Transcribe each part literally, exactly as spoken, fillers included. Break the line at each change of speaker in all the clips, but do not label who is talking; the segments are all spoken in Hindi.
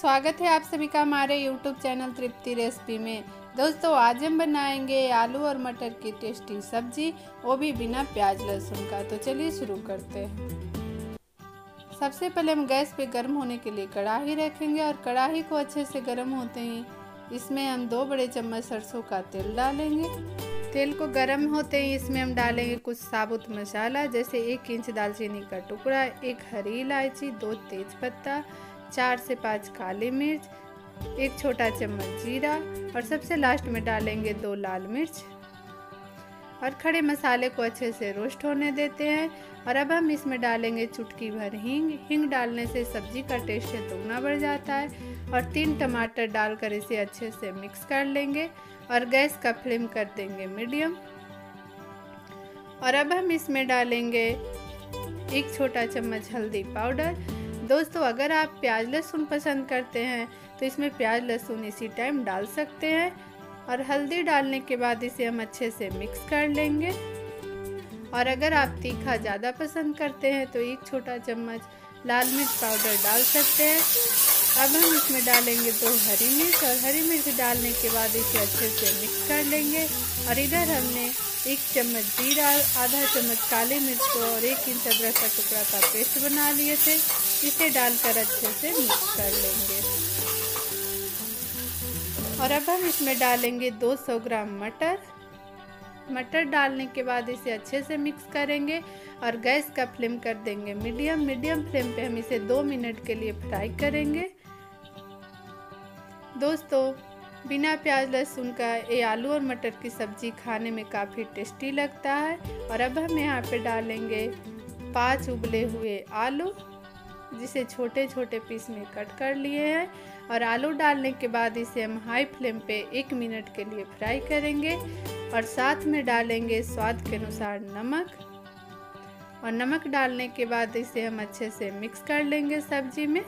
स्वागत है आप सभी का हमारे यूट्यूब चैनल तृप्ति रेसिपी में। दोस्तों आज हम बनाएंगे आलू और मटर की टेस्टी सब्जी, वो भी बिना प्याज लहसुन का। तो चलिए शुरू करते हैं। सबसे पहले हम गैस पे गर्म होने के लिए कढ़ाई रखेंगे और कढ़ाई को अच्छे से गर्म होते ही इसमें हम दो बड़े चम्मच सरसों का तेल डालेंगे। तेल को गर्म होते ही इसमें हम डालेंगे कुछ साबुत मसाला, जैसे एक इंच दालचीनी का टुकड़ा, एक हरी इलायची, दो तेज पत्ता, चार से पाँच काली मिर्च, एक छोटा चम्मच जीरा और सबसे लास्ट में डालेंगे दो लाल मिर्च। और खड़े मसाले को अच्छे से रोस्ट होने देते हैं। और अब हम इसमें डालेंगे चुटकी भर हींग। हींग डालने से सब्जी का टेस्ट दोगुना बढ़ जाता है। और तीन टमाटर डालकर इसे अच्छे से मिक्स कर लेंगे और गैस का फ्लेम कर देंगे मीडियम। और अब हम इसमें डालेंगे एक छोटा चम्मच हल्दी पाउडर। दोस्तों अगर आप प्याज लहसुन पसंद करते हैं तो इसमें प्याज लहसुन इसी टाइम डाल सकते हैं। और हल्दी डालने के बाद इसे हम अच्छे से मिक्स कर लेंगे। और अगर आप तीखा ज़्यादा पसंद करते हैं तो एक छोटा चम्मच लाल मिर्च पाउडर डाल सकते हैं। अब हम इसमें डालेंगे दो हरी मिर्च और हरी मिर्च डालने के बाद इसे अच्छे से मिक्स कर लेंगे। और इधर हमने एक चम्मच जीरा, आधा चम्मच काली मिर्च को और एक इंच अदरक का टुकड़ा का पेस्ट बना लिए थे, इसे डालकर अच्छे से मिक्स कर लेंगे। और अब हम इसमें डालेंगे दो सौ ग्राम मटर। मटर डालने के बाद इसे अच्छे से मिक्स करेंगे और गैस का फ्लेम कर देंगे मीडियम। मीडियम फ्लेम पे हम इसे दो मिनट के लिए फ्राई करेंगे। दोस्तों बिना प्याज लहसुन का ये आलू और मटर की सब्जी खाने में काफ़ी टेस्टी लगता है। और अब हम यहाँ पे डालेंगे पांच उबले हुए आलू, जिसे छोटे छोटे पीस में कट कर लिए हैं। और आलू डालने के बाद इसे हम हाई फ्लेम पे एक मिनट के लिए फ्राई करेंगे। और साथ में डालेंगे स्वाद के अनुसार नमक। और नमक डालने के बाद इसे हम अच्छे से मिक्स कर लेंगे सब्जी में।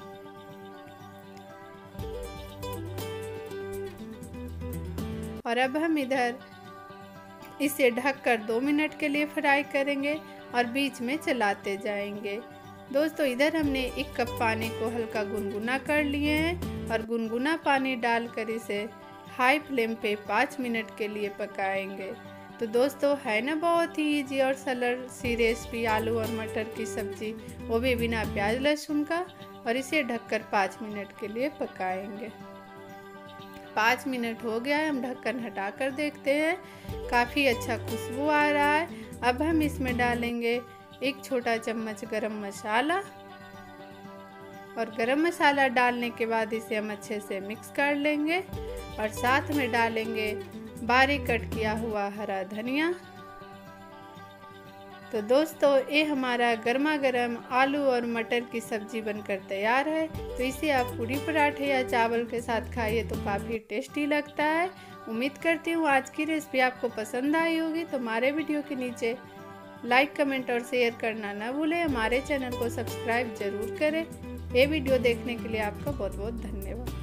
और अब हम इधर इसे ढककर दो मिनट के लिए फ्राई करेंगे और बीच में चलाते जाएंगे। दोस्तों इधर हमने एक कप पानी को हल्का गुनगुना कर लिए हैं और गुनगुना पानी डालकर इसे हाई फ्लेम पे पाँच मिनट के लिए पकाएंगे। तो दोस्तों है ना बहुत ही इजी और सरल सी रेसिपी आलू और मटर की सब्जी, वो भी बिना प्याज लहसुन का। और इसे ढककर पाँच मिनट के लिए पकाएंगे। पाँच मिनट हो गया है, हम ढक्कन हटाकर देखते हैं। काफ़ी अच्छा खुशबू आ रहा है। अब हम इसमें डालेंगे एक छोटा चम्मच गरम मसाला। और गरम मसाला डालने के बाद इसे हम अच्छे से मिक्स कर लेंगे। और साथ में डालेंगे बारीक कट किया हुआ हरा धनिया। तो दोस्तों ये हमारा गर्मा गर्म आलू और मटर की सब्जी बनकर तैयार है। तो इसे आप पूरी पराठे या चावल के साथ खाइए तो काफ़ी टेस्टी लगता है। उम्मीद करती हूँ आज की रेसिपी आपको पसंद आई होगी। तो हमारे वीडियो के नीचे लाइक, कमेंट और शेयर करना ना भूलें। हमारे चैनल को सब्सक्राइब जरूर करें। ये वीडियो देखने के लिए आपका बहुत बहुत धन्यवाद।